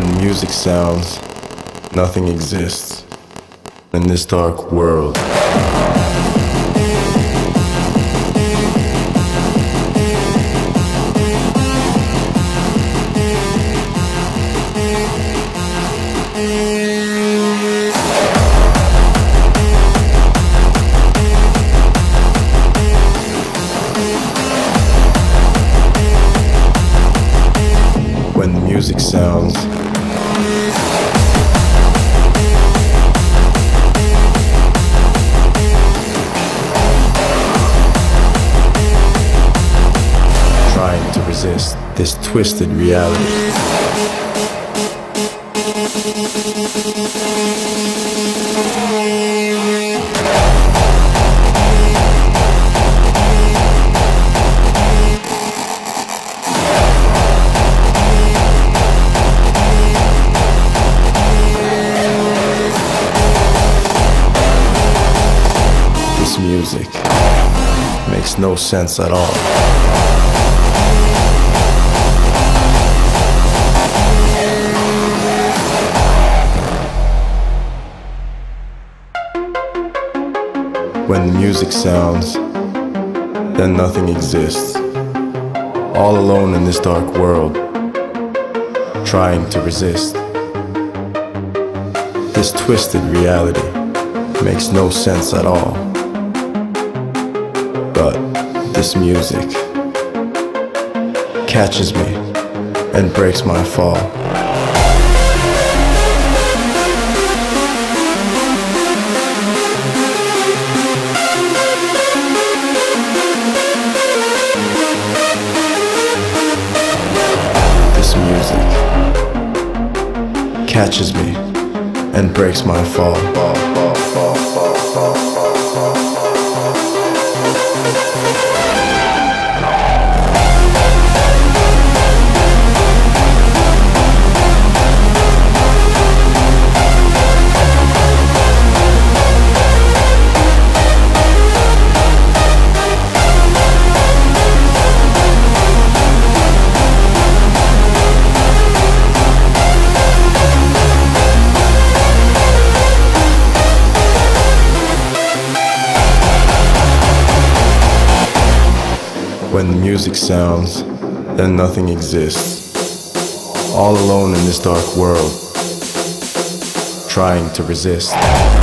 When music sounds, nothing exists in this dark world. When the music sounds, trying to resist this twisted reality. This music makes no sense at all. When the music sounds, then nothing exists. All alone in this dark world, trying to resist. This twisted reality makes no sense at all. But this music catches me and breaks my fall. This music catches me and breaks my fall. When the music sounds, then nothing exists. All alone in this dark world, trying to resist.